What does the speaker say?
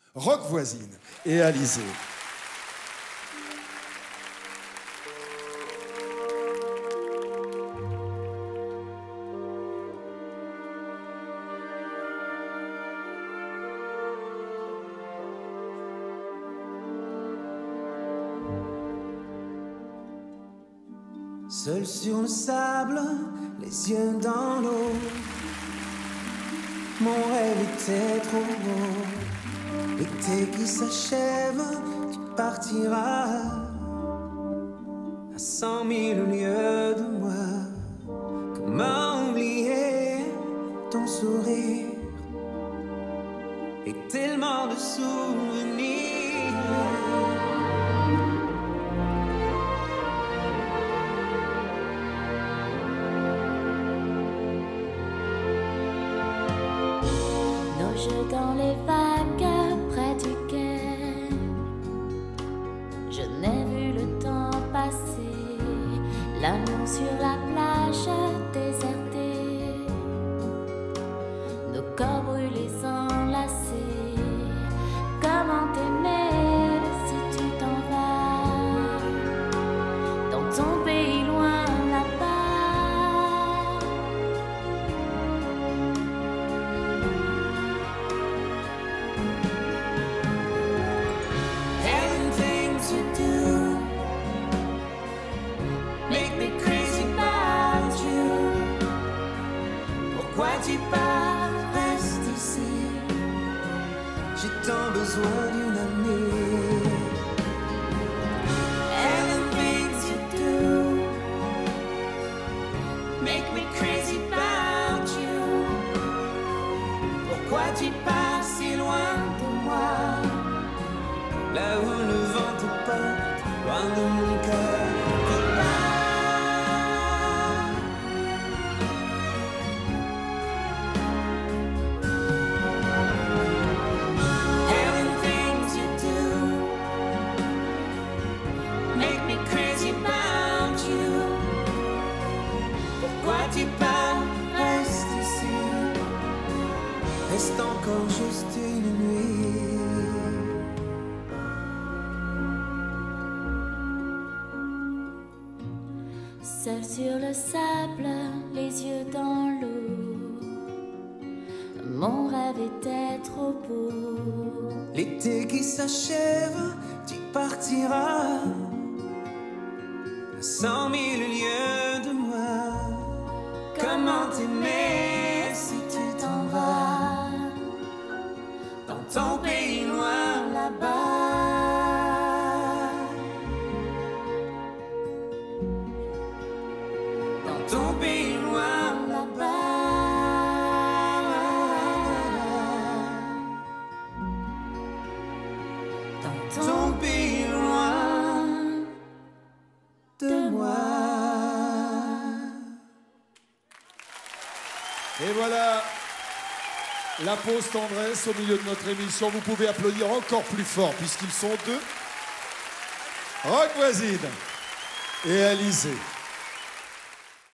Rock Voisine et Alizé. Seul sur le sable, les yeux dans l'eau, mon rêve était trop beau. L'été qui s'achève, tu partiras à 100 000 lieues de moi. Comment oublier ton sourire et tellement de souvenirs. Jeux dans les vagues près du quai, je n'ai vu le temps passer, l'amour sur la plage désertée, nos corps brûlés enlacés. Comment t'aimer si tu t'en vas dans ton pays loin là-bas? Pourquoi tu pars, reste ici. J'ai tant besoin d'une amie. And the things you do make me crazy about you. Pourquoi tu pars si loin de moi, là où le vent te porte, loin de mon cœur. Pourquoi tu pars, reste ici, reste encore juste une nuit. Seul sur le sable, les yeux dans l'eau, mon rêve était trop beau. L'été qui s'achève, tu partiras à 100 000 lieues de moi. Comment t'aimer si tu t'en vas dans ton pays loin là-bas? Dans ton pays loin là-bas. Dans ton pays loin de moi. Et voilà la pause tendresse au milieu de notre émission. Vous pouvez applaudir encore plus fort puisqu'ils sont deux. Rock Voisine et Alizé.